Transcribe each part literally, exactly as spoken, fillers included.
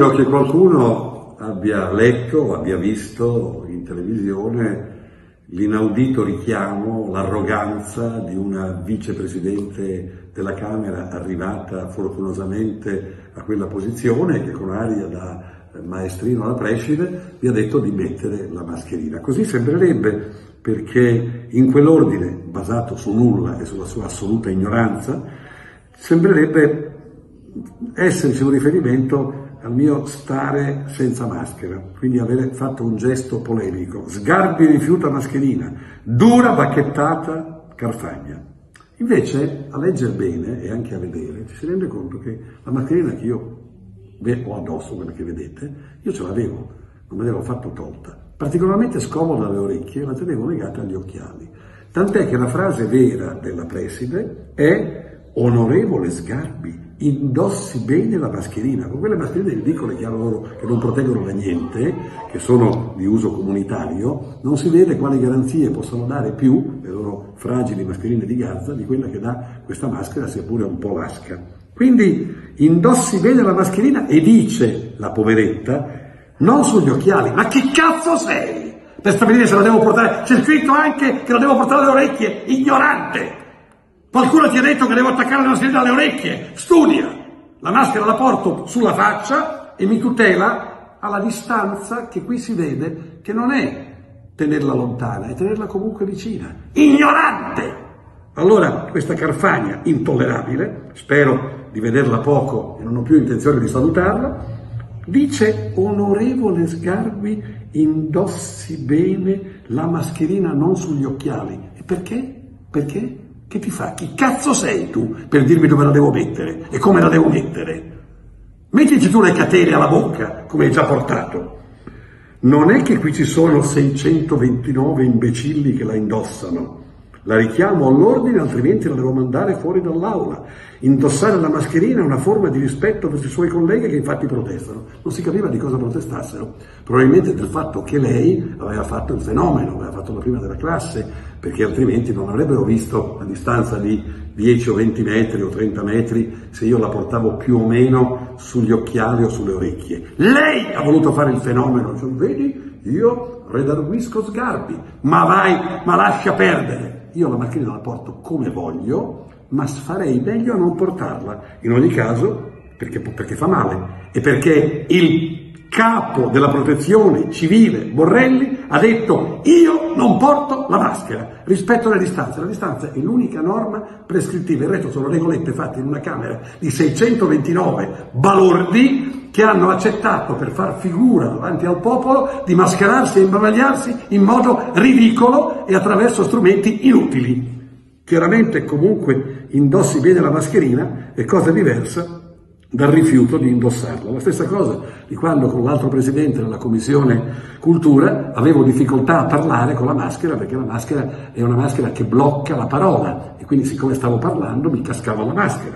Spero che qualcuno abbia letto o abbia visto in televisione l'inaudito richiamo, l'arroganza di una vicepresidente della Camera arrivata fortunosamente a quella posizione, che con aria da maestrino alla preside vi ha detto di mettere la mascherina. Così sembrerebbe, perché in quell'ordine, basato su nulla e sulla sua assoluta ignoranza, sembrerebbe esserci un riferimento al mio stare senza maschera, quindi avere fatto un gesto polemico. Sgarbi rifiuta mascherina, dura bacchettata Carfagna. Invece, a leggere bene e anche a vedere, ci si rende conto che la mascherina che io ho addosso, quella che vedete, io ce l'avevo, non me l'avevo fatto tolta. Particolarmente scomoda alle orecchie, la tenevo legata agli occhiali. Tant'è che la frase vera della preside è: onorevole Sgarbi, indossi bene la mascherina. Con quelle mascherine ridicole che, hanno, che non proteggono da niente, che sono di uso comunitario, non si vede quali garanzie possono dare più, le loro fragili mascherine di Gaza, di quella che dà questa maschera, sia pure un po' lasca. Quindi indossi bene la mascherina e dice la poveretta, non sugli occhiali, ma che cazzo sei? Per stabilire se la devo portare, c'è scritto anche che la devo portare alle orecchie, ignorante! Qualcuno ti ha detto che devo attaccare la mascherina alle orecchie? Studia! La maschera la porto sulla faccia e mi tutela alla distanza che qui si vede, che non è tenerla lontana, è tenerla comunque vicina. Ignorante! Allora, questa Carfagna intollerabile, spero di vederla poco e non ho più intenzione di salutarla, dice: onorevole Sgarbi, indossi bene la mascherina non sugli occhiali. E perché? Perché? Che ti fa? Chi cazzo sei tu per dirmi dove la devo mettere e come la devo mettere? Mettici tu le catene alla bocca, come hai già portato. Non è che qui ci sono seicentoventinove imbecilli che la indossano. La richiamo all'ordine, altrimenti la devo mandare fuori dall'aula. Indossare la mascherina è una forma di rispetto verso i suoi colleghi che infatti protestano. Non si capiva di cosa protestassero. Probabilmente del fatto che lei aveva fatto il fenomeno, aveva fatto la prima della classe, perché altrimenti non avrebbero visto a distanza di dieci o venti metri o trenta metri se io la portavo più o meno sugli occhiali o sulle orecchie. Lei ha voluto fare il fenomeno, cioè, vedi, io redarguisco Sgarbi, ma vai, ma lascia perdere. Io la mascherina la porto come voglio, ma farei meglio a non portarla. In ogni caso, perché, perché fa male e perché il capo della protezione civile, Borrelli, ha detto: io non porto la maschera, rispetto alle distanze. La distanza è l'unica norma prescrittiva, il resto sono regolette fatte in una Camera di seicentoventinove balordi che hanno accettato, per far figura davanti al popolo, di mascherarsi e imbavagliarsi in modo ridicolo e attraverso strumenti inutili. Chiaramente, comunque, indossi bene la mascherina è cosa diversa dal rifiuto di indossarla. La stessa cosa di quando con l'altro presidente della Commissione Cultura avevo difficoltà a parlare con la maschera, perché la maschera è una maschera che blocca la parola e quindi, siccome stavo parlando, mi cascava la maschera.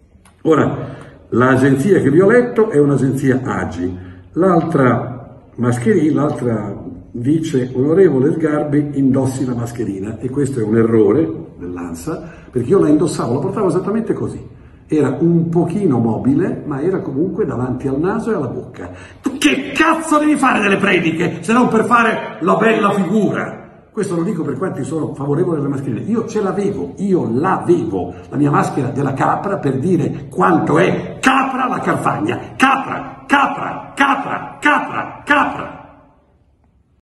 Ora, l'agenzia che vi ho letto è un'agenzia A G I, l'altra mascherina, l'altra dice: onorevole Sgarbi, indossi la mascherina, e questo è un errore dell'ANSA, perché io la indossavo, la portavo esattamente così. Era un pochino mobile, ma era comunque davanti al naso e alla bocca. Tu che cazzo devi fare delle prediche, se non per fare la bella figura? Questo lo dico per quanti sono favorevoli alle mascherine. Io ce l'avevo, io l'avevo, la mia maschera della capra, per dire quanto è capra la Carfagna. Capra, capra, capra, capra, capra.